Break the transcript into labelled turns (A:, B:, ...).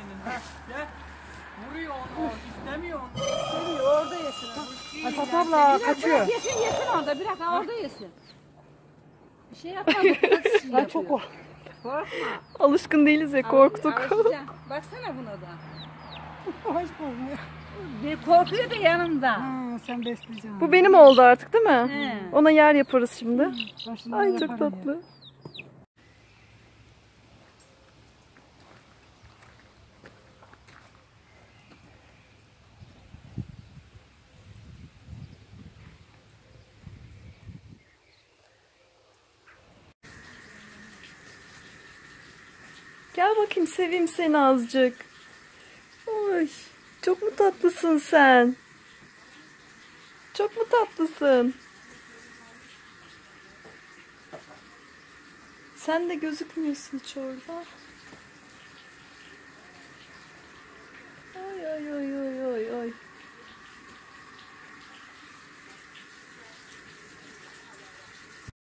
A: Heh, gel. Vuruyor onu, istemiyor onu.
B: İstemiyor, orada yesin.
C: Ay Fatma abla kaçıyor.
B: Yesin orada, bırak orada yesin. Bir şey yapma, bu kadar şey
C: Ben çok
B: yapıyor.
C: korktum.
B: Korkma.
D: Alışkın değiliz ya, korktuk.
B: Alışacaksın. Baksana buna da.
C: Hiç korkmuyor.
B: Bir korkuyor da yanımda.
C: Ha, sen besleyeceksin.
D: Bu benim oldu artık değil mi?
B: He.
D: Ona yer yaparız şimdi.
C: Başına
D: Ay
C: yaparım
D: çok
C: ya.
D: tatlı. Gel bakayım, seveyim seni azıcık. Oy, çok mu tatlısın sen? Çok mu tatlısın? Sen de gözükmüyorsun hiç orada. Ay ay ay ay ay ay.